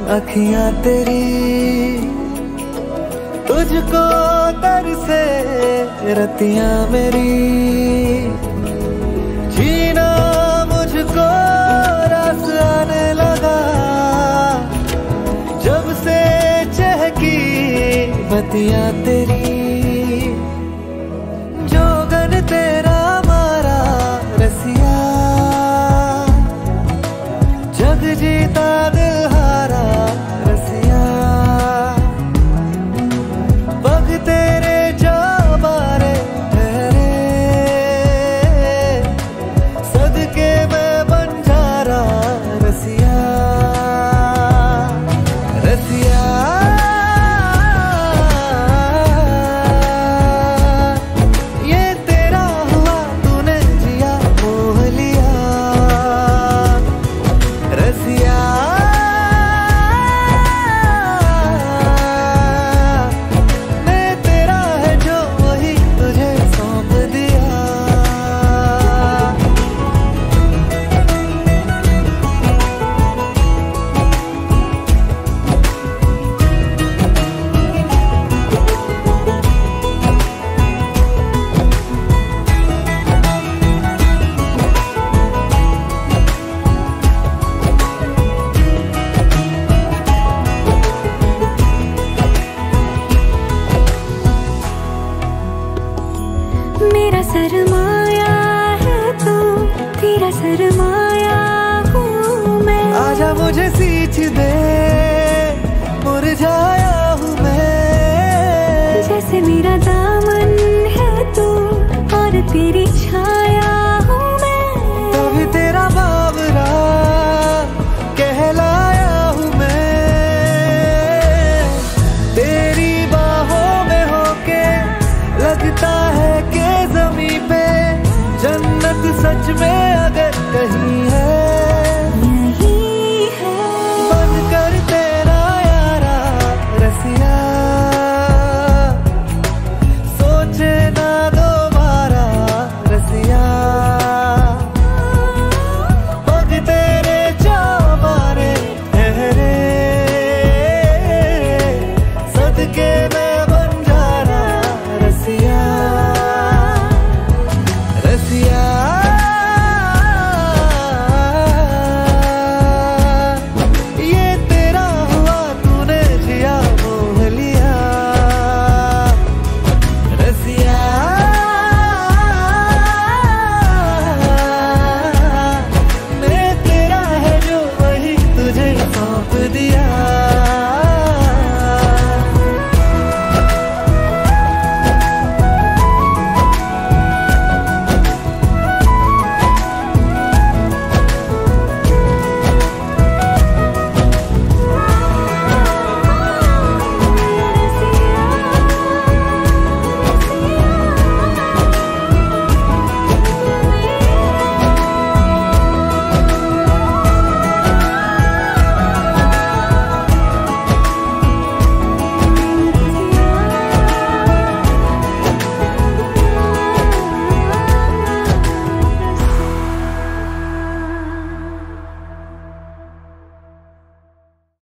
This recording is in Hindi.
अखियां तेरी तुझको तरसे रतियां मेरी, जीना मुझको रास आने लगा जब से चहकी बतियां तेरी। जोगन तेरा मारा रसिया, जग जीता दिल हारा रसिया, पग तेरे जा बारे ठहरे, सदके मैं बंजारा रसिया रसिया। ये तेरा हुआ तूने जिया मोह लिया रसिया। मैं तेरा है जो वही तुझे सौंप दिया। मेरा सरमाया है तू, तेरा सरमाया हूँ मैं। आजा मुझे सींच दे, मुरझाया हूँ मैं। जैसे मेरा दामन है तू और तेरी छाया हूँ मैं। तभी तेरा बावरा कहलाया हूँ मैं। तेरी बाहों में होके लगता है कि जमीन पे जन्नत सच में अगर कहीं